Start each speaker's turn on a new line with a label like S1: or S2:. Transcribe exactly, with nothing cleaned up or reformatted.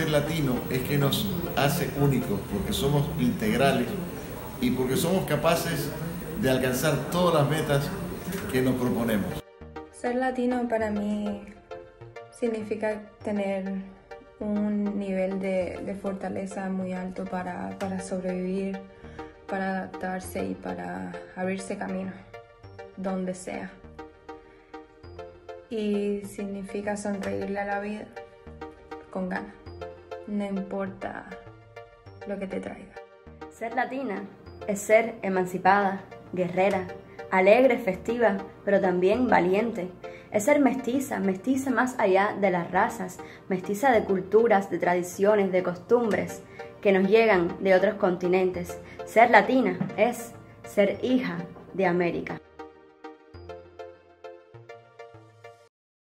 S1: ser latino es que nos hace únicos, porque somos integrales y porque somos capaces de alcanzar todas las metas que nos proponemos.
S2: Ser latino para mí significa tener un nivel de, de fortaleza muy alto para, para sobrevivir, para adaptarse y para abrirse camino donde sea. Y significa sonreírle a la vida con ganas, no importa lo que te traiga.
S3: Ser latina es ser emancipada, guerrera, alegre, festiva, pero también valiente. Es ser mestiza, mestiza más allá de las razas, mestiza de culturas, de tradiciones, de costumbres que nos llegan de otros continentes. Ser latina es ser hija de América.